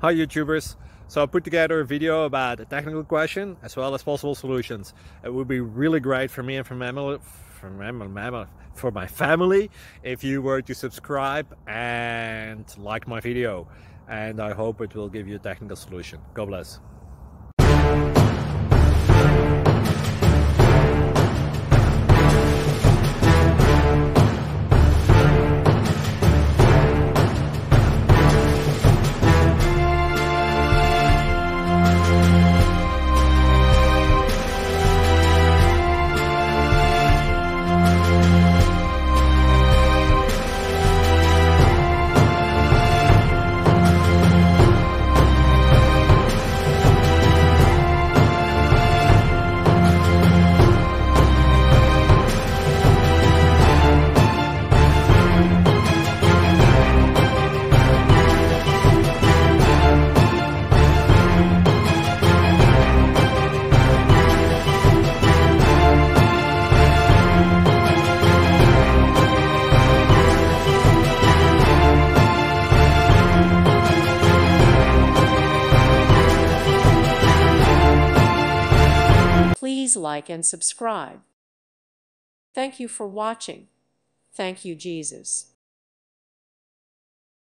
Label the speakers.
Speaker 1: Hi YouTubers! So I put together a video about a technical question as well as possible solutions. It would be really great for me and for my family if you were to subscribe and like my video, and I hope it will give you a technical solution. God bless.
Speaker 2: Please like and subscribe. Thank you for watching. Thank you, Jesus.